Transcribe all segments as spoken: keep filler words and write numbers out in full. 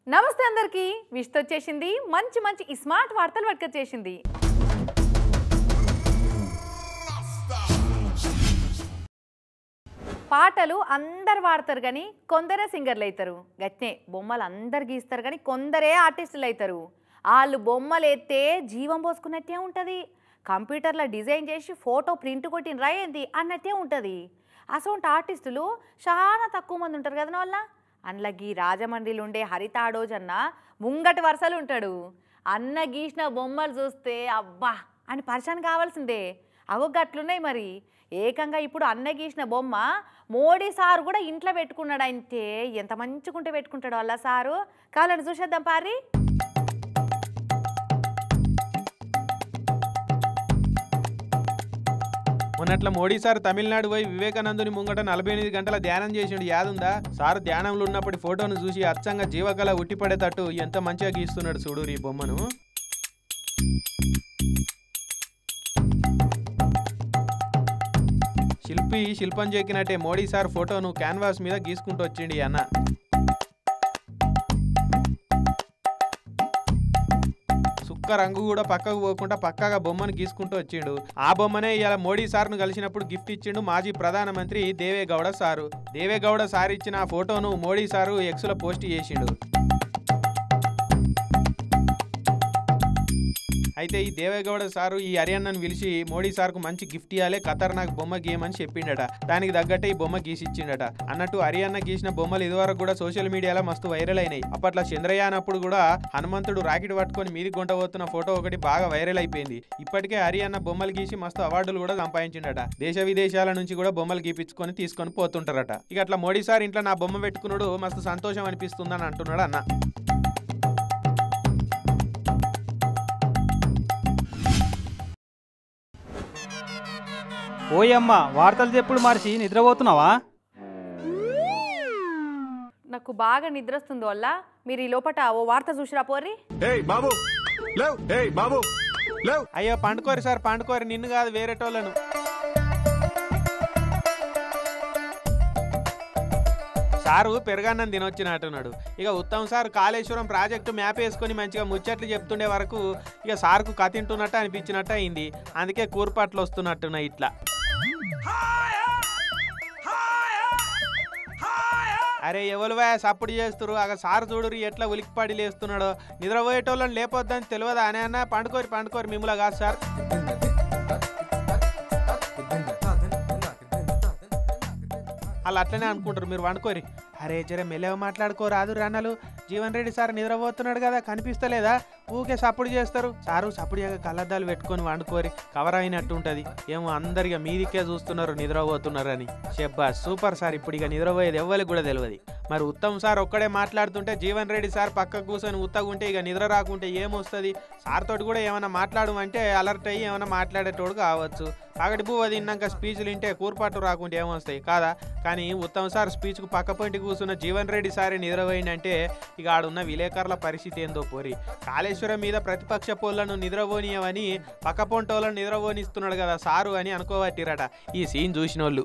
నమస్తే అందరికీ విష్తో వచ్చేసింది మంచి మంచి స్మార్ట్ వార్తలు పట్టుకొచ్చేసింది. పాటలు అందరు వాడతారు కానీ కొందరే సింగర్లు అవుతారు. గట్నే బొమ్మలు అందరు గీస్తారు కానీ కొందరే ఆర్టిస్టులు అవుతారు. వాళ్ళు బొమ్మలు ఎత్తే జీవం పోసుకున్నట్టే ఉంటుంది. కంప్యూటర్లో డిజైన్ చేసి ఫోటో ప్రింట్ కొట్టిన రాయింది అన్నట్టే ఉంటుంది. అసొంటి ఆర్టిస్టులు చాలా తక్కువ మంది ఉంటారు కదా వాళ్ళ. అందులోకి రాజమండ్రిలో ఉండే హరితాడోజ్ అన్న ముంగటి వరుసలు ఉంటాడు. అన్న గీసిన బొమ్మలు చూస్తే అబ్బా అని పరిచయం కావాల్సిందే. అగో గట్లున్నాయి మరి. ఏకంగా ఇప్పుడు అన్న గీసిన బొమ్మ మోడీ సారు కూడా ఇంట్లో పెట్టుకున్నాడు. అంటే ఎంత మంచిగుంటే పెట్టుకుంటాడు వాళ్ళ సారు. కావాలని చూసేద్దాం పారి. మొన్నట్ల మోడీ సార్ తమిళనాడు పోయి వివేకానందుని ముంగట నలభై ఎనిమిది గంటల ధ్యానం చేసిండు యాదుందా? సార్ ధ్యానంలో ఉన్నప్పటి ఫోటోను చూసి అచ్చంగా జీవకళ ఉట్టిపడేటట్టు ఎంత మంచిగా గీస్తున్నాడు చూడు ఈ బొమ్మను. శిల్పి శిల్పం చెక్కినట్టే మోడీ సార్ ఫోటోను క్యాన్వాస్ మీద గీసుకుంటూ వచ్చిండి అన్న. రంగు కూడా పక్కకు పోకుండా పక్కగా బొమ్మను గీసుకుంటూ వచ్చిండు. ఆ బొమ్మనే ఇలా మోడీ సార్ను కలిసినప్పుడు గిఫ్ట్ ఇచ్చిండు మాజీ ప్రధానమంత్రి దేవేగౌడ సారు. దేవేగౌడ సార్ ఇచ్చిన ఫోటోను మోడీ సారు ఎక్స్లో పోస్ట్ చేసిండు. అయితే ఈ దేవేగౌడ సారు ఈ హరియన్నను పిలిచి మోడీ సార్కు మంచి గిఫ్ట్ ఇవ్వాలి, ఖతర్నాక్ బొమ్మ గీయమని చెప్పిండట. దానికి తగ్గట్టే ఈ బొమ్మ గీసిచ్చిండట. అన్నట్టు హరియన్న గీసిన బొమ్మలు ఇదివరకు కూడా సోషల్ మీడియాలో మస్తు వైరల్ అయినాయి. అప్పట్లో చంద్రయాన్ అప్పుడు కూడా హనుమంతుడు రాకెట్ పట్టుకొని మీది గుంట పోతున్న ఫోటో ఒకటి బాగా వైరల్ అయిపోయింది. ఇప్పటికే హరియన్న బొమ్మలు గీసి మస్తు అవార్డులు కూడా సంపాదించిండట. దేశ విదేశాల నుంచి కూడా బొమ్మలు గీపించుకొని తీసుకొని పోతుంటారట. ఇక అట్లా మోడీ సార్ ఇంట్లో నా బొమ్మ పెట్టుకున్నాడు మస్తు సంతోషం అనిపిస్తుందని అంటున్నాడు అన్న. ఓయమ్మ వార్తలు చెప్పుడు మార్చి నిద్రపోతున్నావా? నాకు బాగా నిద్ర వస్తుంది వల్ల మీరు ఈ లోపట ఓ వార్త చూసిరా పోర్రి. అయ్యో పండుకోరి సార్ పండుకోరి, నిన్ను కాదు వేరేటోళ్ళను. సారు పెరగాన్నం తినొచ్చినట్టున్నాడు. ఇక Uttam sir Kaleshwaram project map వేసుకొని మంచిగా ముచ్చట్లు చెప్తుండే వరకు ఇక సార్కు కతింటున్నట్టు అనిపించినట్టు అయింది. అందుకే కూర్పాట్లు వస్తున్నట్టున్నాయి ఇట్లా. అరే ఎవరువా సప్పుడు చేస్తురు? అగ సార్ చూడురు ఎట్లా ఉలికిపాడి లేస్తున్నాడో. నిద్రపోయేటోళ్ళని లేపొద్దని తెలియదా అని అన్న. పండుకోరి పండుకోరి మిమ్మల్ని కాదు సార్. వాళ్ళు అట్లనే అనుకుంటారు, మీరు వండుకోరి. అరే జరే మెల్లవ మాట్లాడుకోరాదు రన్నలు. జీవన్ రెడ్డి సార్ నిద్రపోతున్నాడు కదా కనిపిస్తలేదా? ఊకే సప్పుడు చేస్తారు. సారు సప్పుడు చేయక కళ్ళద్దాలు పెట్టుకొని వండుకోరి, కవర్ అయినట్టు ఉంటుంది. ఏమో అందరిగా మీదికే చూస్తున్నారు నిద్రపోతున్నారు అని. షెబ్బా సూపర్ సార్. ఇప్పుడు ఇక నిద్రపోయేది ఎవ్వరికి కూడా తెలియదు. మరి ఉత్తమ్ సార్ ఒక్కడే మాట్లాడుతుంటే జీవన్ రెడ్డి సార్ పక్కకు కూర్చొని ఉత్తగుంటే ఇక నిద్ర రాకుంటే ఏమొస్తుంది? సార్ తోటి కూడా ఏమైనా మాట్లాడమంటే అలర్ట్ అయ్యి ఏమైనా మాట్లాడేటోడు కావచ్చు. పగటి పువ్వు తిన్నాక స్పీచ్లు వింటే కూర్పాటు రాకుంటే ఏమొస్తాయి కాదా? కానీ ఉత్తమ్ సార్ స్పీచ్కు పక్క పొంటి కూర్చున్న జీవన్ రెడ్డి సారే నిద్రపోయిందంటే ఇక ఆడున్న విలేకరుల పరిస్థితి ఏందో పోరి. కాళేశ్వరం మీద ప్రతిపక్ష పోళ్లను నిద్రపోనియమని పక్క పొంటోళ్ళను నిద్రపోనిస్తున్నాడు కదా సారు అని అనుకోవట్టిరట ఈ సీన్ చూసిన వాళ్ళు.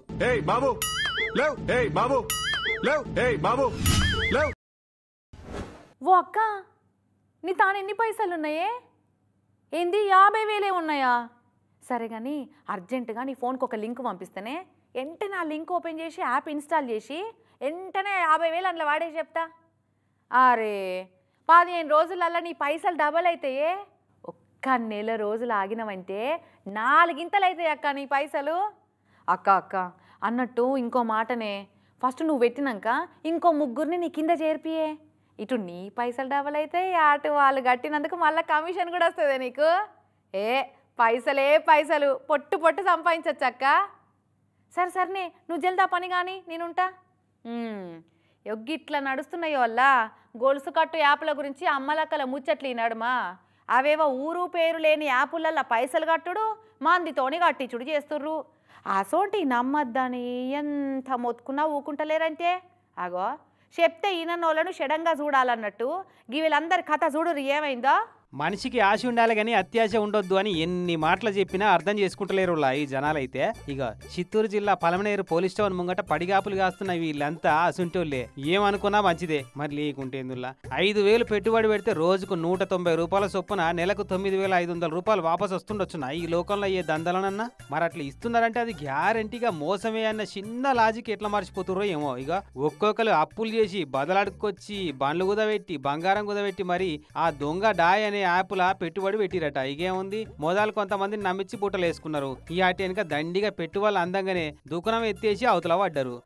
ఓ అక్క, నీ తాను ఎన్ని పైసలు ఉన్నాయే? ఏంది యాభై వేలే ఉన్నాయా? సరే కానీ అర్జెంటుగా నీ ఫోన్కి ఒక లింక్ పంపిస్తేనే వెంటనే ఆ లింక్ ఓపెన్ చేసి యాప్ ఇన్స్టాల్ చేసి వెంటనే యాభై వేలు అందులో వాడేసి చెప్తా. అరే పదిహేను రోజులల్లా నీ పైసలు డబల్ అవుతాయే. ఒక్క నెల రోజులు ఆగినవంటే నాలుగింతలు అవుతాయి అక్క నీ పైసలు. అక్క అక్క అన్నట్టు ఇంకో మాటనే, ఫస్ట్ నువ్వు పెట్టినాక ఇంకో ముగ్గురిని నీ కింద చేర్పియే. ఇటు నీ పైసలు డబల్ అవుతాయి, అటు వాళ్ళు కట్టినందుకు మళ్ళీ కమిషన్ కూడా వస్తుంది నీకు. ఏ పైసలే పైసలు పొట్టు పొట్టు సంపాదించచ్చు అక్క. సరే సరేనే నువ్వు జల్దా పని కానీ నేనుంటా. ఎగ్గిట్లా నడుస్తున్నాయో వల్ల గొలుసు కట్టు యాప్ల గురించి అమ్మలక్కల ముచ్చట్లు ఈ నడుమా. అవేవో ఊరు పేరు లేని యాపులల్లో పైసలు కట్టుడు మందితోని కట్టించుడు చేస్తుర్రు. అసోంటి నమ్మద్దని ఎంత మొత్తుకున్నా ఊకుంటలేరంటే. అగో చెప్తే ఈయనోళ్ళను షడంగా చూడాలన్నట్టు వీళ్ళందరి కథ చూడురు ఏమైందో. మనిషికి ఆశ ఉండాలి కానీ అత్యాశ ఉండొద్దు అని ఎన్ని మాటలు చెప్పినా అర్థం చేసుకుంటలేరు ఈ జనాలైతే. ఇక చిత్తూరు జిల్లా పలమనేరు పోలీస్ స్టేషన్ ముంగట పడిగాపులు కాస్తున్న వీళ్ళంతా అసుంటోళ్ళే. ఏమనుకున్నా మంచిదే, మరి లేకుంటేందుల్లా ఐదు వేలు పెట్టుబడి పెడితే రోజుకు నూట తొంభై రూపాయల చొప్పున నెలకు తొమ్మిది వేల ఐదు వందల రూపాయలు వాపస్ వస్తుండొచ్చున్నా ఈ లోకంలో అయ్యే దందలనన్నా. మరి అట్లా ఇస్తున్నారంటే అది గ్యారంటీగా మోసమే అన్న చిన్న లాజిక్ ఎట్లా మర్చిపోతుర్రో ఏమో. ఇక ఒక్కొక్కరు అప్పులు చేసి బదలాడుకొచ్చి బండ్లు కుదబెట్టి బంగారం కుదబెట్టి మరి ఆ దొంగ డాయ్ అనే యాప్లా పెట్టుబడి పెట్టిరట. ఇకేముంది, మొదలు కొంతమందిని నమ్మించి బుట్టలు వేసుకున్నారు. ఈ ఆటి వెనుక దండిగా పెట్టుబడులు అందంగానే దుకాణం ఎత్తేసి అవతల పడ్డారు.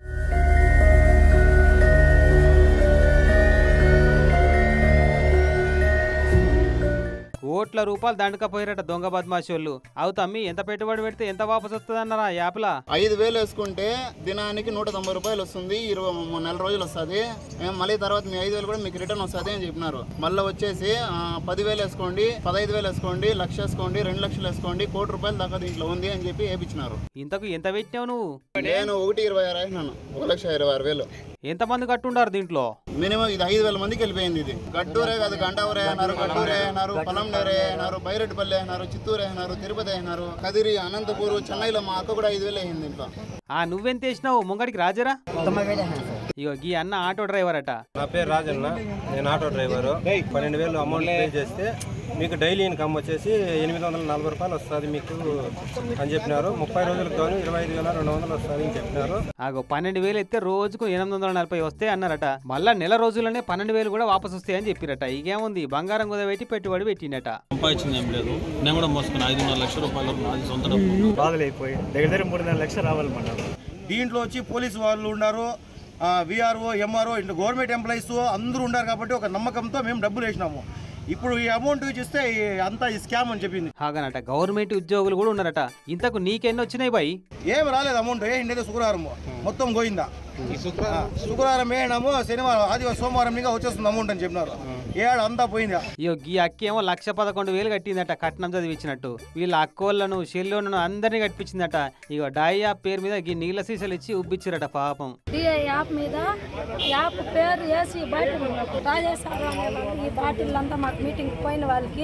కోట్ల రూపాయలు దండకపోయారట దొంగ బద్మాషోళ్ళు. అవు తమ్మి, ఎంత పెట్టుబడి పెడితే ఎంత వాపస్ వస్తుంది అన్నారా యాప్లా? ఐదు వేలు వేసుకుంటే దినానికి నూట తొంభై రూపాయలు వస్తుంది, ఇరవై నెల రోజులు వస్తుంది. మళ్ళీ తర్వాత మీ ఐదు వేలు కూడా మీకు రిటర్న్ వస్తుంది అని చెప్పినారు. మళ్ళీ వచ్చేసి పదివేలు వేసుకోండి, పదహైదు వేలు వేసుకోండి, లక్ష వేసుకోండి, రెండు లక్షలు వేసుకోండి, కోటి రూపాయలు దాకా దీంట్లో ఉంది అని చెప్పి వేయించినారు. ఇంతకు ఎంత పెట్టినావు నువ్వు? నేను ఒకటి ఇరవై ఆరు అయినాను, ఒక లక్ష ఇరవై ఆరు వేలు. ఎంత మంది కట్టుండారు దీంట్లో? మినిమం ఇది ఐదు వేల మందికి వెళ్ళిపోయింది. ఇది గట్టూరే కాదు, గంటావరే అయినారు, గట్టూరే అయినారు, పొలంనేరే అయినారు, బైరెడ్డిపల్లి అయినారు, చిత్తూరు అయినారు, తిరుపతి అయినారు, కదిరి, అనంతపూర్, చెన్నైలో మా అక్క కూడా ఐదు వేలు అయింది ఇంట్లో. ఆ నువ్వెంత వేసినావు ముంగడికి రాజరా? ఇగో గీ అన్న ఆటో డ్రైవర్ అట. నా పేరు రాజన్న, నేను ఆటో డ్రైవరు. పన్నెండు వేలు అమౌంట్ పే చేస్తే మీకు డైలీ ఇన్కమ్ వచ్చేసి ఎనిమిది వందల నలభై రూపాయలు వస్తుంది మీకు అని చెప్పినారు. ముప్పై రోజులకు కానీ ఇరవై ఐదు వేల రెండు వందలు వస్తుంది అని చెప్పినారు. ఆగో పన్నెండు వేలు ఎత్తే రోజుకు ఎనిమిది వందల నలభై వస్తాయి అన్నారట. మళ్ళా నెల రోజుల్లోనే పన్నెండు వేలు కూడా వాపస్ వస్తాయని చెప్పిరట. ఇకేముంది, బంగారం కుదబెట్టి పెట్టుబడి పెట్టినట. సంపాదించింది ఏం లేదు, నేను కూడా మోసుకుని ఐదున్నర లక్షల రూపాయలు నాది సొంత డబ్బు. బాధలైపోయి దగ్గర దగ్గర మూడున్నర లక్షలు రావాలన్నమాట. దీంట్లో వచ్చి పోలీసు వాళ్ళు ఉన్నారు, విఆర్ఓ, ఎంఆర్ఓ, ఇట్లా గవర్నమెంట్ ఎంప్లాయీస్ అందరూ ఉన్నారు కాబట్టి ఒక నమ్మకంతో మేము డబ్బులు వేసినాము. ఇప్పుడు ఈ అమౌంట్ ఇస్తే అంతా ఈ స్కామ్ అని చెప్పింది. హాగనట గవర్నమెంట్ ఉద్యోగులు కూడా ఉన్నారట. ఇంతకు నీకెన్ని వచ్చినాయి బాయ్? ఏమి రాలేదు అమౌంట్. ఏ ఇండియా శుక్రవారం మొత్తం పోయిందా? శుక్రవారం వేయడము, శనివారం, ఆదివారం, సోమవారం ఇంకా వచ్చేస్తుంది అమౌంట్ అని చెప్పినారు. ఏడు అంతా పోయిందా? ఇయో ఈ అక్కేమో లక్ష పదకొండు వేలు కట్టిందట కట్నం చదివించినట్టు. వీళ్ళ అక్కోళ్ళను చెల్లెళ్ళను అందరినీ కట్టించిందట. ఇక డై యాప్ పేరు మీద ఈ నీళ్ళ సీసాలు ఇచ్చి ఉబ్బిచ్చిరట పాపం. యాప్ మీద యాప్ పేరు వేసి బాటిల్ రాజేశారు. ఈ బాటిల్ అంతా మాకు మీటింగ్ పోయిన వాళ్ళకి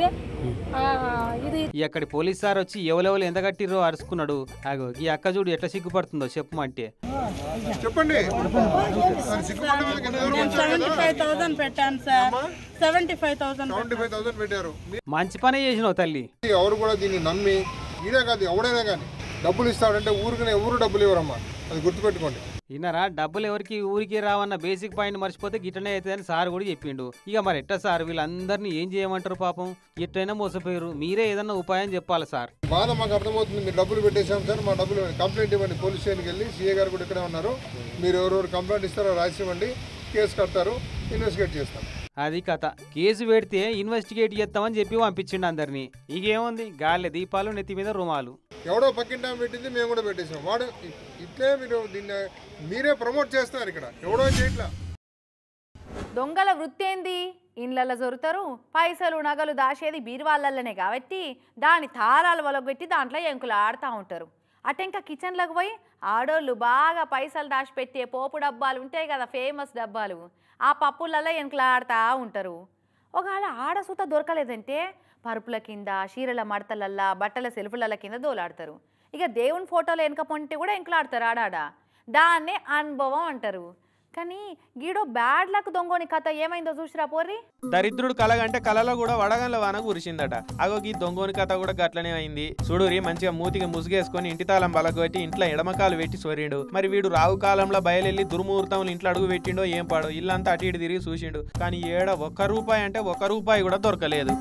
ఇది అక్కడి పోలీస్ సార్ వచ్చి ఎవరెవరు ఎంత కట్టిర్రో అరుచుకున్నాడు. అగో ఈ అక్క చూడు ఎట్లా సిగ్గుపడుతుందో చెప్పమంటే. చెప్పండి. మంచి పనే చేసినావు తల్లి. ఎవరు కూడా దీన్ని నమ్మి ఇదే కాదు ఎవడైనా కానీ డబ్బులు ఇస్తాడంటే ఊరికనే ఎవరు డబ్బులు ఇవ్వరమ్మా, అది గుర్తుపెట్టుకోండి. ఇన్నారా, డబ్బులు ఎవరికి ఊరికి రావన్న బేసిక్ పాయింట్ మర్చిపోతే గిట్టనే అవుతుందని సార్ కూడా చెప్పిండు. ఇక మరి ఎట్టా సార్, వీళ్ళందరినీ ఏం చేయమంటారు పాపం? ఎట్టైనా మోసపోయారు, మీరే ఏదన్నా ఉపాయం చెప్పాలి సార్. బాధ మాకు అర్థమవుతుంది. మీరు డబ్బులు పెట్టేశాం సార్, మా డబ్బులు కంప్లైంట్ ఇవ్వండి. పోలీస్ స్టేషన్కి వెళ్ళి సీఏ గారు కూడా ఇక్కడే ఉన్నారు, మీరు ఎవరెవరు కంప్లైంట్ ఇస్తారో రాసి ఇవ్వండి, కేసు కడతారు, ఇన్వెస్టిగేట్ చేస్తాం. అది కథ. కేసు పెడితే ఇన్వెస్టిగేట్ చేస్తామని చెప్పి పంపించిండు అందరినీ. ఇకేముంది, గాలి దీపాలు, నెత్తి మీద రుమాలు. ఎవడో పక్కింటా పెట్టింది, మేము కూడా పెట్టేసాం. వాడు ఇట్లే మీరు దీన్ని మీరే ప్రమోట్ చేస్తున్నారు, ఇక్కడ ఎవడో చేయట్లా. దొంగల వృత్తి ఏంది? ఇండ్లలో జొరుతారు, పైసలు నగలు దాచేది బీరువాళ్ళనే కాబట్టి దాని తారాలు వలగొట్టి దాంట్లో ఎంకులు ఆడుతూ ఉంటారు. అట ఇంకా కిచెన్లోకి పోయి ఆడోళ్ళు బాగా పైసలు దాచిపెట్టే పోపు డబ్బాలు ఉంటాయి కదా, ఫేమస్ డబ్బాలు, ఆ పప్పులలో ఎంకులు ఆడుతూ ఉంటారు. ఒకవేళ ఆడసూత దొరకలేదంటే పరుపుల కింద, చీరల మడతలల్లా, బట్టల సెల్ఫుల కింద దోలాడతారు. ఇక దేవుని ఫోటోలు వెనక పొంటే కూడా ఎంకులాడతారు ఆడాడ. దాన్నే అనుభవం అంటారు. కానీ గీడో బ్యాడ్ లక్ దొంగోని కథ ఏమైందో చూసిరా పోర్రి. దరిద్రుడు కలగంటే కలలో కూడా వడగండ్ల వాన కురిసిందట. అగో ఈ దొంగోని కథ కూడా గట్లనే అయింది. చూడురి, మంచిగా మూతికి ముసుగేసుకొని ఇంటి తాళం బలగొట్టి ఇంట్లో ఎడమకాలు పెట్టి సోరిండు. మరి వీడు రావు కాలంలో బయలుల్లి దుర్ముహూర్తంలో ఇంట్లో అడుగు పెట్టిండో ఏం పాడో, ఇల్లంతా అటు ఇటు తిరిగి చూసిండు. కానీ ఏడ ఒక్క రూపాయి అంటే ఒక్క రూపాయి కూడా దొరకలేదు.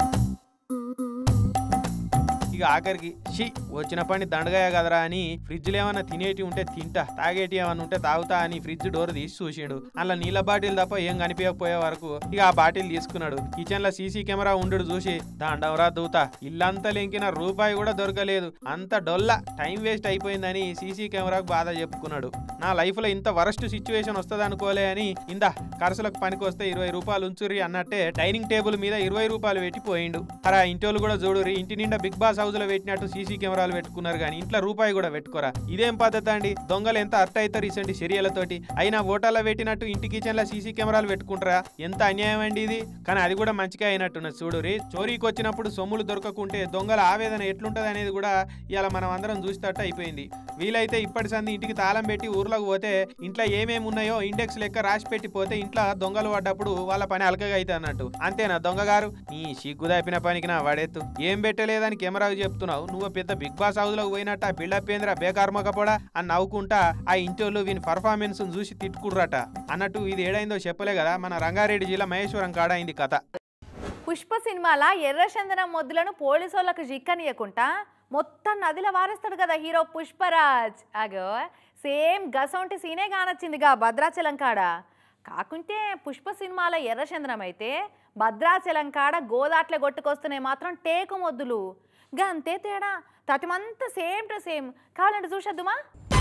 ఇక ఆఖరికి షీ వచ్చిన పని దండగాయ కదరా అని ఫ్రిడ్జ్లో ఏమన్నా తినేటి ఉంటే తింటా, తాగేటి ఏమన్నా ఉంటే తాగుతా అని ఫ్రిడ్జ్ డోర్ తీసి చూసిండు. అలా నీళ్ళ బాటిల్ తప్ప ఏం కనిపించకపోయే వరకు ఇక ఆ బాటిల్ తీసుకున్నాడు. కిచెన్ లో సీసీ కెమెరా ఉండు చూసి దండవరా దూతా, ఇల్లంతా లెంకిన రూపాయి కూడా దొరకలేదు, అంత డొల్ల టైం వేస్ట్ అయిపోయిందని సీసీ కెమెరాకు బాధ చెప్పుకున్నాడు. నా లైఫ్ లో ఇంత వరస్ట్ సిచ్యువేషన్ వస్తుంది అనుకోలే అని ఇందా ఖర్చులకు పనికి వస్తే ఇరవై రూపాయలు ఉంచురి అన్నట్టే డైనింగ్ టేబుల్ మీద ఇరవై రూపాయలు పెట్టి పోయిండు. అరా ఇంటోళ్ళు కూడా చూడురి, ఇంటి నిండా బిగ్ బాస్ హౌస్లో పెట్టినట్టు సీసీ కెమెరాలు పెట్టుకున్నారు కానీ ఇంట్లో రూపాయి కూడా పెట్టుకోరా. ఇదేం పద్ధతి అండి? దొంగలు ఎంత అర్ట్ అవుతారు రీసెంట్ చర్యలతోటి. అయినా ఓటాల్లో పెట్టినట్టు ఇంటి కిచెన్లో సీసీ కెమెరాలు పెట్టుకుంటారా? ఎంత అన్యాయం అండి ఇది. కానీ అది కూడా మంచిగా అయినట్టున్నది చూడు రే. చోరీకి వచ్చినప్పుడు సొమ్ములు దొరకకుంటే దొంగల ఆవేదన ఎట్లుంటది అనేది కూడా ఇలా మనం అందరం చూసేటట్టు అయిపోయింది. వీలైతే ఇప్పటి సంది ఇంటికి తాళం పెట్టి ఊర్లోకి పోతే ఇంట్లో ఏమేమి ఉన్నాయో ఇండెక్స్ లెక్క రాసి పెట్టి పోతే ఇంట్లో దొంగలు పడ్డప్పుడు వాళ్ళ పని అలకగా అయితే అన్నట్టు. అంతేనా దొంగగారు? నీ సిగ్గు దాపిన పనికి నా వాడేత్తు. ఏం పెట్టలేదని కెమెరాకు చెప్తున్నావు? నువ్వు పెద్ద బిగ్ బాస్ హౌస్ లోకి పోయినట్ట బిల్డప్ ఏంద్రా బేకార్మకపోడా అని నవ్వుకుంటా ఆ ఇంటోళ్ళు వీని పర్ఫార్మెన్స్ చూసి తిట్టుకుర్రట అన్నట్టు. ఇది ఏడైందో చెప్పలే కదా, మన రంగారెడ్డి జిల్లా మహేశ్వరం కాడ అయింది కథ. పుష్ప సినిమాల ఎర్రచందనం మొద్దులను పోలీసు వాళ్ళకు జిక్కనియకుండా మొత్తం నదిలో వారేస్తాడు కదా హీరో పుష్పరాజ్. అగో సేమ్ గసొంటి సీనే కానొచ్చిందిగా భద్రాచలం కాడ. కాకుంటే పుష్ప సినిమాల ఎర్రచందనం అయితే భద్రాచలం కాడ గోదాట్లే కొట్టుకొస్తున్నాయి మాత్రం టేకు మొద్దులు. గా అంతే తేడా, తతిమంతా సేమ్ టు సేమ్. కావాలంటే చూసేద్దుమా?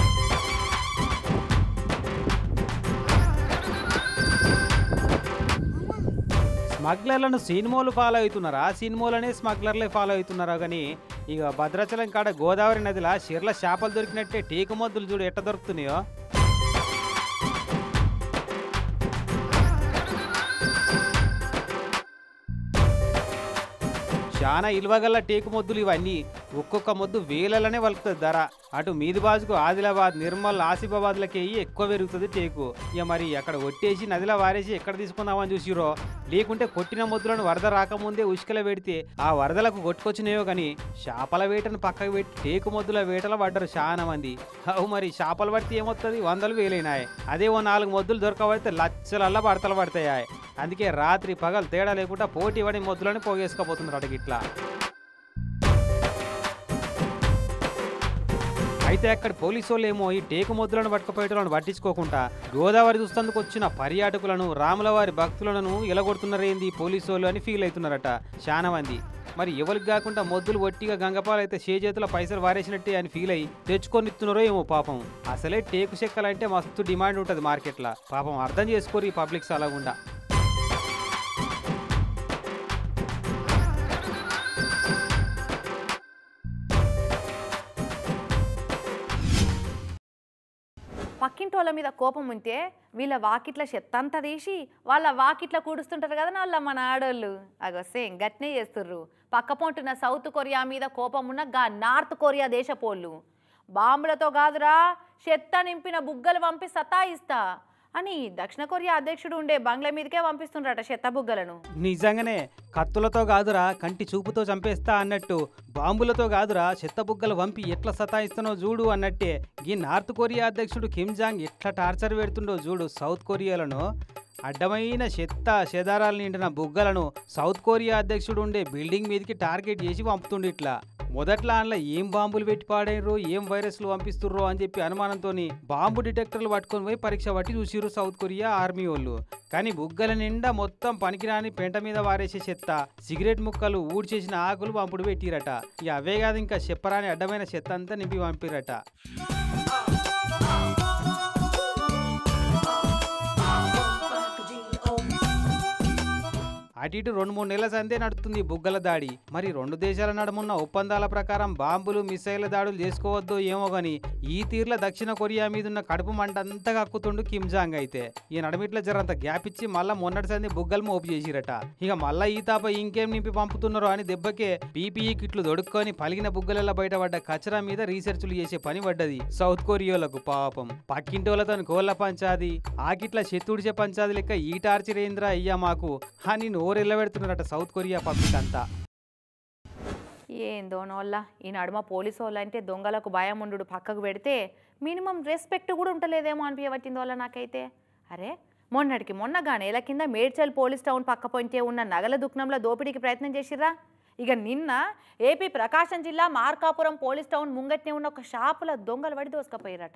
స్మగ్లర్లను సినిమాలు ఫాలో అవుతున్నారా, సినిమాలనే స్మగ్లర్లే ఫాలో అవుతున్నారా? కానీ ఇక భద్రాచలం కాడ గోదావరి నదిలో షిర్ల చేపలు దొరికినట్టే టేకు మొద్దులు చూడు ఎట్ట దొరుకుతున్నాయో. చాలా ఇలువగల టేకు మొద్దులు ఇవన్నీ. ఒక్కొక్క మొద్దు వేలలోనే వలుకుతుంది ధర. అటు మీది బాజుకు ఆదిలాబాద్, నిర్మల్, ఆసిఫాబాద్లకి ఎక్కువ పెరుగుతుంది టేకు. ఇక మరి అక్కడ కొట్టేసి నదిలో వారేసి ఎక్కడ తీసుకుందామని చూసిరో, లేకుంటే కొట్టిన మొద్దులను వరద రాకముందే ఉష్కల పెడితే ఆ వరదలకు కొట్టుకొచ్చినాయో కానీ చేపల వేటను పక్కకు పెట్టి టేకు మొద్దుల వేటలో పడ్డారు చాలా మంది. అవు మరి చేపలు పడితే ఏమొస్తుంది? వందలు వేలైనాయి. అదే ఓ నాలుగు మొద్దులు దొరకబడితే లచ్చలల్లా పడతలు పడతాయి. అందుకే రాత్రి పగలు తేడా లేకుండా పోటీ పడి మొద్దులని పోగేసుకోబోతున్నారు అటు గిట్లా. అయితే అక్కడ పోలీసు వాళ్ళు ఏమో ఈ టేకు మొద్దులను పట్టుకుపోయేటోళ్ళని పట్టించుకోకుండా గోదావరి చూస్తందుకు వచ్చిన పర్యాటకులను, రాములవారి భక్తులను ఎలగొడుతున్నారేంది పోలీసు వాళ్ళు అని ఫీల్ అవుతున్నారట చాలా మంది. మరి ఎవరికి కాకుండా మొద్దులు ఒట్టిగా గంగపాలు అయితే చేతుల పైసలు వారేసినట్టే అని ఫీల్ అయ్యి తెచ్చుకొని ఇస్తున్నారో ఏమో పాపం. అసలే టేకు చెక్కలంటే మస్తు డిమాండ్ ఉంటుంది మార్కెట్లో. పాపం అర్థం చేసుకోరు ఈ పబ్లిక్స్ అలాగుండా. పక్కింటోళ్ళ మీద కోపం ఉంటే వీళ్ళ వాకిట్ల చెత్తంతా తీసి వాళ్ళ వాకిట్ల కూడుస్తుంటారు కదా వాళ్ళ మన ఆడోళ్ళు. అగో సేమ్ గట్నే చేస్తుర్రు. పక్కపొంటున్న సౌత్ కొరియా మీద కోపం ఉన్న గా నార్త్ కొరియా దేశపోళ్ళు బాంబులతో కాదురా చెత్త నింపిన బుగ్గలు పంపి సతాయిస్తా అని దక్షిణ కొరియా అధ్యక్షుడు ఉండే బంగ్లా మీదకే పంపిస్తుండ్రట చెత్త బుగ్గలను. నిజంగానే కత్తులతో కాదురా కంటి చూపుతో చంపేస్తా అన్నట్టు, బాంబులతో కాదురా చెత్త బుగ్గలు వంపి ఎట్లా సతాయిస్తానో చూడు అన్నట్టే ఈ నార్త్ కొరియా అధ్యక్షుడు కిమ్ జాంగ్ ఎట్లా టార్చర్ పెడుతుండో చూడు సౌత్ కొరియాలను. అడ్డమైన చెత్త చెదారాలు నిండిన బుగ్గలను సౌత్ కొరియా అధ్యక్షుడు ఉండే బిల్డింగ్ మీదకి టార్గెట్ చేసి పంపుతుండే. ఇట్లా మొదట్లో అందులో ఏం బాంబులు పెట్టి పాడైనరో, ఏం వైరస్లు పంపిస్తుర్రో అని చెప్పి అనుమానంతో బాంబు డిటెక్టర్లు పట్టుకొని పోయి పరీక్ష పట్టి చూసిర్రు సౌత్ కొరియా ఆర్మీ వాళ్ళు. కానీ బుగ్గల నిండా మొత్తం పనికిరాని పెంట మీద వారేసే చెత్త, సిగరెట్ ముక్కలు, ఊడ్చేసిన ఆకులు పంపుడు పెట్టిరట. ఇక అవే కాదు ఇంకా చెప్పరాని అడ్డమైన చెత్త అంతా నింపి పంపిరట. అటు ఇటు రెండు మూడు నెలల సందే నడుస్తుంది బుగ్గల దాడి. మరి రెండు దేశాల నడుమున్న ఒప్పందాల ప్రకారం బాంబులు, మిసైల్ దాడులు చేసుకోవద్దో ఏమో గాని ఈ తీర్ల దక్షిణ కొరియా మీద ఉన్న కడుపు మంట అంతా కక్కుతుండు కిమ్ జాంగ్. అయితే ఈ నడుమిట్ల జరంత గ్యాప్ ఇచ్చి మళ్ళా మొన్నటి సంది బుగ్గలు మోపు చేసిరట. ఇక మళ్ళా ఈ తాప ఇంకేం నింపి పంపుతున్నారో అని దెబ్బకే పీపీఈ కిట్లు దొడుక్కొని పలిగిన బుగ్గలలో బయటపడ్డ కచరా మీద రీసెర్చ్లు చేసే పని పడ్డది సౌత్ కొరియాలకు. పాపం పక్కింటోళ్లతో కోళ్ల పంచాది, ఆ కిట్ల చెత్తుడిచే పంచాది లెక్క ఈ టార్చర్ ఏంద్రా అయ్యా మాకు అని నోరెళ్ళబెడుతున్నారట సౌత్ కొరియా పబ్లిక్ అంతా. ఏందో నోళ్ళ ఈ నడుమ పోలీసు వాళ్ళు అంటే దొంగలకు భయం ఉండు పక్కకు పెడితే మినిమం రెస్పెక్ట్ కూడా ఉంటలేదేమో అనిపించబట్టింది వాళ్ళ నాకైతే. అరే మొన్నటికి మొన్నగా నెల కింద మేడ్చల్ పోలీస్ టౌన్ పక్క పొంటే ఉన్న నగల దుకాణంలో దోపిడీకి ప్రయత్నం చేసిర్రా. ఇక నిన్న ఏపీ ప్రకాశం జిల్లా మార్కాపురం పోలీస్ టౌన్ ముంగట్నే ఉన్న ఒక షాపుల దొంగలు పడి దోసుకపోయారట.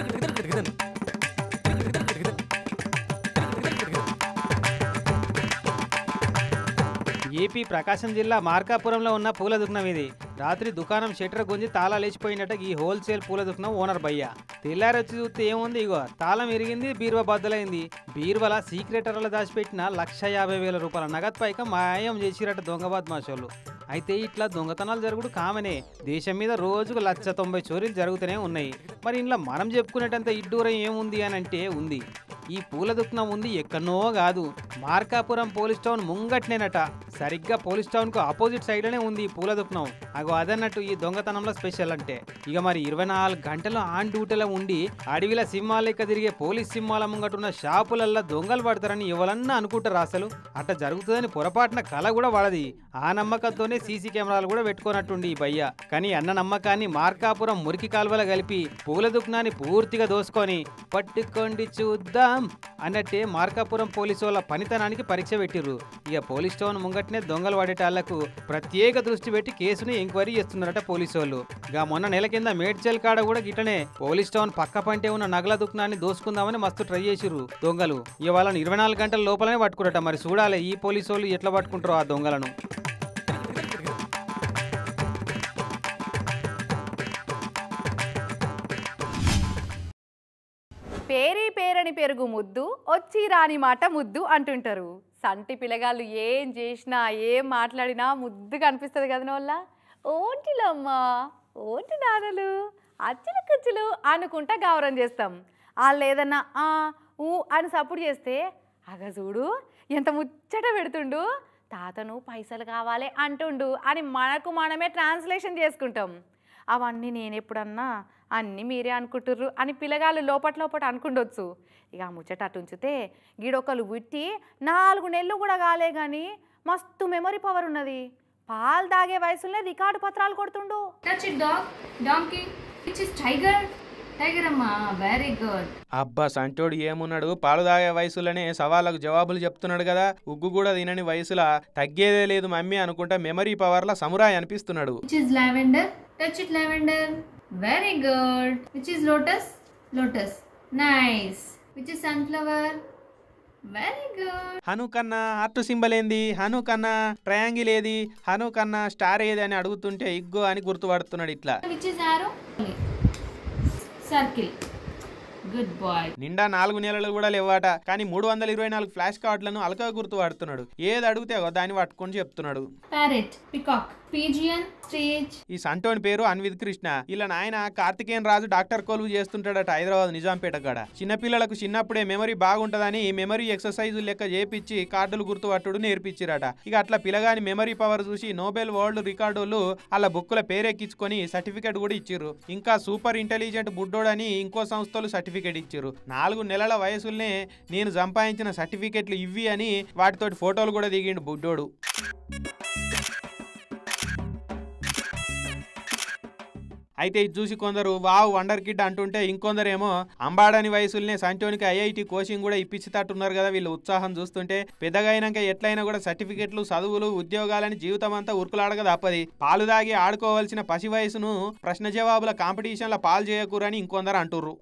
ఏపీ ప్రకాశం జిల్లా మార్కాపురంలో ఉన్న పూల దుకాణం ఇది. రాత్రి దుకాణం షట్టర్ గుంజి తాళాలు లేచిపోయినట్ట ఈ హోల్సేల్ పూల దుకాణం ఓనర్ భయ్య. తెల్లారి వచ్చి చూస్తే ఏముంది, ఇగో తాళం ఇరిగింది, బీరువా బద్దలైంది. బీరువాల సీక్రెటర్లు దాచిపెట్టిన లక్ష యాభై వేల రూపాయల నగదు పైక మాయం చేసిరట దొంగ బద్మాషోళ్ళు. అయితే ఇట్లా దొంగతనాలు జరుగుడు కామనే. దేశం మీద రోజుకు లక్ష తొంభై చోరీలు జరుగుతూనే ఉన్నాయి. మరి ఇంట్లో మనం చెప్పుకునేటంత ఇడ్డూరం ఏముంది అని అంటే ఉంది. ఈ పూల దుకాణం ఉంది ఎక్కడనో కాదు, మార్కాపురం పోలీస్ టౌన్ ముంగట్నేనట. సరిగ్గా పోలీస్ టౌన్ కు ఆపోజిట్ సైడ్ లోనే ఉంది ఈ పూల దుకాణం. అగో అదన్నట్టు ఈ దొంగతనంలో స్పెషల్ అంటే. ఇక మరి ఇరవై నాలుగు గంటలు ఆన్ డ్యూటీలో ఉండి అడవిల సింహాల లెక్క తిరిగే పోలీస్ సింహాల ముంగటున్న షాపులల్లో దొంగలు పడతారని ఎవరన్నా అనుకుంటారు అసలు? అట్ట జరుగుతుందని పొరపాటున కల కూడా పడది. ఆ నమ్మకంతోనే సీసీ కెమెరాలు కూడా పెట్టుకున్నట్టుండి ఈ భయ్య. కానీ అన్న నమ్మకాన్ని మార్కాపురం మురికి కాల్వల కలిపి పూల దుకాణాన్ని పూర్తిగా దోసుకొని పట్టుకోండి చూద్దాం అన్నట్టే మార్కాపురం పోలీసు వాళ్ళ పనితనానికి పరీక్ష పెట్టిర్రు. ఇక పోలీస్ టౌన్ ముంగట్నే దొంగలు పడేటాళ్లకు ప్రత్యేక దృష్టి పెట్టి కేసుని ఎంక్వైరీ చేస్తున్నారట పోలీసు వాళ్ళు. గా మొన్న నెల కింద మేడ్చల్ కాడ కూడా గిట్టనే పోలీస్ టౌన్ పక్క పంటే ఉన్న నగల దుకాణాన్ని దోసుకుందామని మస్తు ట్రై చేసిర్రు దొంగలు. ఇక వాళ్ళని ఇరవై నాలుగు గంటల లోపలనే పట్టుకురట. మరి చూడాలి ఈ పోలీసు వాళ్ళు ఎట్లా పట్టుకుంటారో ఆ దొంగలను. పేరీ పేరని పెరుగు ముద్దు, వచ్చి రాని మాట ముద్దు అంటుంటారు. సంటి పిల్లగాళ్ళు ఏం చేసినా ఏం మాట్లాడినా ముద్దుగా అనిపిస్తుంది కదా వాళ్ళ. ఓంటిలమ్మా ఓంటి నాన్నలు అచ్చులు కుచ్చులు అనుకుంటా గౌరవం చేస్తాం. వాళ్ళు ఏదన్నా ఆ ఊ అని సపోర్ట్ చేస్తే అగ చూడు ఎంత ముచ్చట పెడుతుండు, తాతను పైసలు కావాలి అంటుండు అని మనకు మనమే ట్రాన్స్లేషన్ చేసుకుంటాం. అవన్నీ నేను ఎప్పుడన్నా అన్నీ మీరే అనుకుంటుర్రు అని పిల్లగాళ్ళు లోపట లోపట అనుకుండొచ్చు. ఇక ఆ ముచ్చట అటు ఉంచితే గీడొకలు పుట్టి నాలుగు నెలలు కూడా కాలే కానీ మస్తు మెమరీ పవర్ ఉన్నది. పాలు తాగే వయసులోనే రికార్డు పత్రాలు కొడుతుండు. అబ్బా సంటోడు ఏమున్నాడు, పాలు తాగే వయసులోనే సవాళ్ళకు జవాబులు చెప్తున్నాడు కదా. ఉగ్గు కూడా తినని వయసులా తగ్గేదే లేదు మమ్మీ అనుకుంటా మెమరీ పవర్ లా సమురాయ్ అనిపిస్తున్నాడు. Very good. Which is lotus? Lotus. Nice. Which is sunflower? Very good. Hanu కన్నా హార్ట్ సింబల్ ఏంది, హను కన్నా ట్రయాంగిల్ ఏది, హను కన్నా స్టార్ ఏది అని అడుగుతుంటే ఇగ్గో అని గుర్తుపడుతున్నాడు ఇట్లా. Which is arrow? Circle. Good boy. నిండా నాలుగు నెలలు కూడా లేవాట, కానీ మూడు వందల ఇరవై నాలుగు ఫ్లాష్ కార్డులను అలకా గుర్తు పడుతున్నాడు. ఏది అడిగితే దాన్ని పట్టుకొని చెప్తున్నాడు. Parrot, peacock, pigeon, stage. ఈ సంటోని పేరు అన్విత్ కృష్ణ. ఇలా నాయన కార్తికేయన్ రాజు డాక్టర్ కొలువు చేస్తుంటాడట హైదరాబాద్ నిజాంపేట కాడ. చిన్నపిల్లలకు చిన్నప్పుడే మెమరీ బాగుంటదని మెమరీ ఎక్సర్సైజ్ లెక్క చేపించి కార్డులు గుర్తుపట్టుడు నేర్పించిరట. ఇక అట్లా పిల్లగాని మెమరీ పవర్ చూసి నోబెల్ వరల్డ్ రికార్డులు అలా బుక్కుల పేరెక్కించుకొని సర్టిఫికేట్ కూడా ఇచ్చిర్రు. ఇంకా సూపర్ ఇంటెలిజెంట్ బుడ్డోడని ఇంకో సంస్థలు సర్టిఫికేట్ ఇచ్చారు. నాలుగు నెలల వయసులనే నేను సంపాదించిన సర్టిఫికెట్లు ఇవి అని వాటితోటి ఫోటోలు కూడా దిగిండు బుడ్డోడు. అయితే ఇది చూసి కొందరు వావ్ వండర్ కిడ్ అంటుంటే ఇంకొందరేమో అంబాడని వయసులనే సంటోనికి ఐఐటి కోచింగ్ కూడా ఇప్పించేటట్టున్నారు కదా. వీళ్ళు ఉత్సాహం చూస్తుంటే పెద్దగా అయినాక ఎట్లయినా కూడా సర్టిఫికెట్లు చదువులు ఉద్యోగాలని జీవితం అంతా ఉరుకులాడగా తప్పది. పాలు దాగి ఆడుకోవాల్సిన పసి వయసును ప్రశ్న జవాబుల కాంపిటీషన్ల పాలు చేయకూరని ఇంకొందరు అంటుర్రు.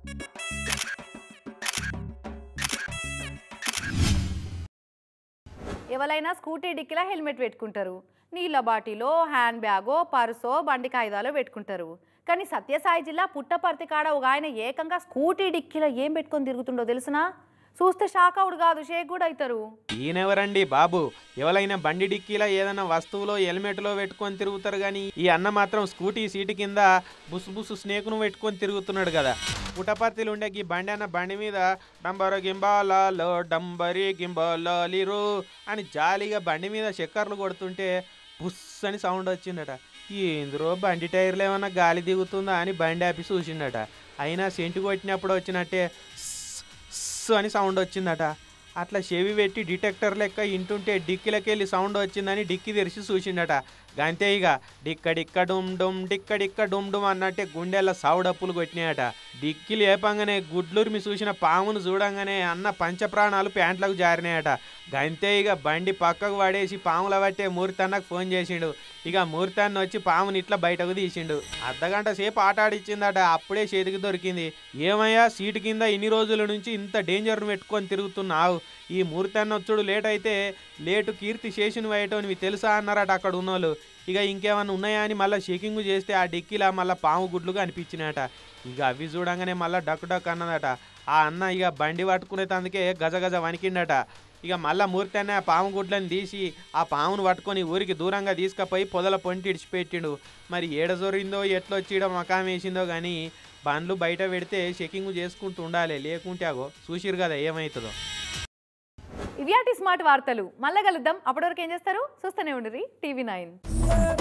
ఎవరైనా స్కూటీ డిక్కిలా హెల్మెట్ పెట్టుకుంటారు, నీళ్ళ బాటిలో హ్యాండ్ బ్యాగో పర్సో బండి కాగితాలో పెట్టుకుంటారు. కానీ సత్యసాయి జిల్లా పుట్టపర్తి కాడ ఒక ఆయన ఏకంగా స్కూటీ డిక్కిలో ఏం పెట్టుకొని తిరుగుతుండో తెలుసునా? చూస్తే షాక్ అవుడు కాదు, షేక్ కూడా అవుతారు. ఈయనెవరండి బాబు, ఎవరైనా బండి డిక్కీలా ఏదైనా వస్తువులో హెల్మెట్లో పెట్టుకొని తిరుగుతారు, కానీ ఈ అన్న మాత్రం స్కూటీ సీటు కింద బుసు బుసు స్నేక్ను పెట్టుకొని తిరుగుతున్నాడు కదా. పుట్టపర్తిలో ఉండే ఈ బండి అన్న బండి మీద డంబరు గింబాలలో డంబరి గింబాలిరు అని జాలీగా బండి మీద చక్కర్లు కొడుతుంటే బుస్ అని సౌండ్ వచ్చిందట. ఏంద్రో బండి టైర్లు ఏమన్నా గాలి దిగుతుందా అని బండి ఆపి చూసిండట. అయినా సెంటు కొట్టినప్పుడు వచ్చినట్టే అని సౌండ్ వచ్చిందట. అట్లా చెవి పెట్టి డిటెక్టర్ లెక్క ఇంటుంటే డిక్కిలకెళ్ళి సౌండ్ వచ్చిందని డిక్కి తెరిచి చూసిండట. గంతే ఇక డిక్క డిక్క డుమ్ డుమ్ డిక్క డిక్క డుమ్ డుమ్ అన్నట్టే గుండెల్లో సావుడప్పులు కొట్టినాయట. డిక్కి లేపంగానే గుడ్లూరిమి చూసిన పామును చూడంగానే అన్న పంచప్రాణాలు ప్యాంట్లకు జారినాయట. గంతే ఇక బండి పక్కకు పడేసి పాముల పట్టే మూర్తన్నకు ఫోన్ చేసిండు. ఇక మూర్తన్న వచ్చి పాముని ఇట్లా బయటకు తీసిండు. అర్ధగంట సేపు ఆట ఆడిచ్చిందట. అప్పుడే చేతికి దొరికింది. ఏమయ్యా సీటు కింద ఇన్ని రోజుల నుంచి ఇంత డేంజర్ను పెట్టుకొని తిరుగుతున్నావు, ఈ మూర్తన్న వచ్చుడు లేట్ అయితే లేటు కీర్తి శేషుని వేయటం తెలుసా అన్నారట అక్కడ ఉన్నోళ్ళు. ఇక ఇంకేమన్నా ఉన్నాయా అని మళ్ళీ చెకింగ్ చేస్తే ఆ డిక్కీలా మళ్ళీ పాము గుడ్లుగా అనిపించినాయట. ఇక అవి చూడంగానే మళ్ళీ డక్ డక్ అన్నదట. ఆ అన్న ఇక బండి పట్టుకునే తందుకే గజ గజ వణికిండట. ఇక మళ్ళా మూర్తనే ఆ పాము గుడ్లను తీసి ఆ పామును పట్టుకొని ఊరికి దూరంగా తీసుకుపోయి పొదల పొంటి ఇడిచిపెట్టిండు. మరి ఏడ జొరిందో ఎట్లొచ్చిడో మకాం వేసిందో కానీ బండ్లు బయట పెడితే చెకింగ్ చేసుకుంటూ ఉండాలి, లేకుంటే అగో చూసిరు కదా ఏమవుతుందో. ఇవియాటి స్మార్ట్ వార్తలు మళ్ళా కలుద్దాం. అప్పటివరకు ఏం చేస్తారు? చూస్తూనే ఉండుర్రి టీవీ నైన్.